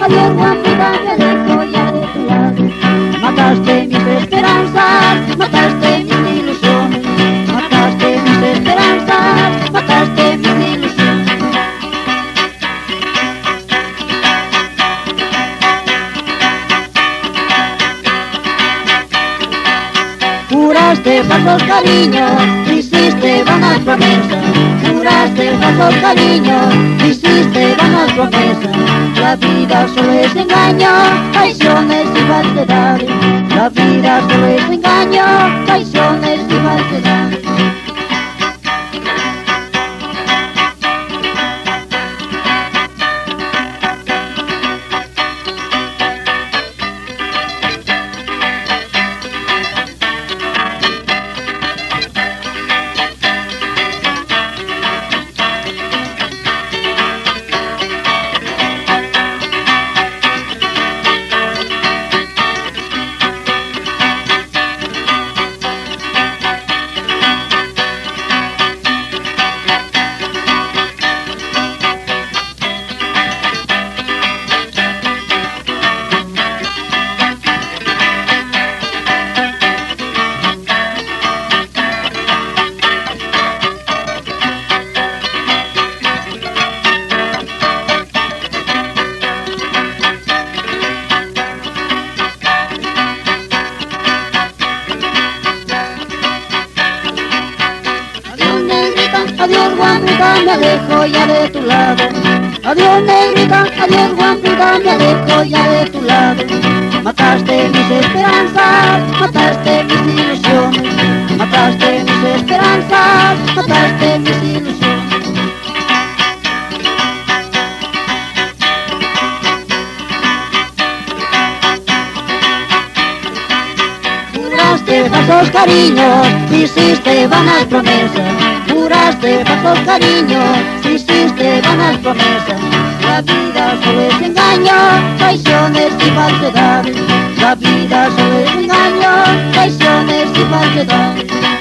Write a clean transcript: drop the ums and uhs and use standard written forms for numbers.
adiós guapita, me dejo ya de tu lado. Mataste mis esperanzas, mataste mis ilusiones, mataste mis esperanzas, mataste mis ilusiones. Juraste falsos cariños, hiciste vanas promesas. Juraste falsos cariños, hiciste vanas promesas. La vida solo es engaño, traiciones y falsedades. La vida solo es engaño, traiciones y falsedades. Adiós guapita, me alejo ya de tu lado. Adiós negrita, adiós guapita, me alejo ya de tu lado. Mataste mis esperanzas, mataste mis ilusiones, mataste mis esperanzas, mataste mis ilusiones. Juraste falsos cariños, hiciste vanas promesas. Juraste falsos cariños, hiciste vanas promesas. La vida solo es engaño, traiciones y falsedades. La vida solo es engaño, traiciones y falsedades.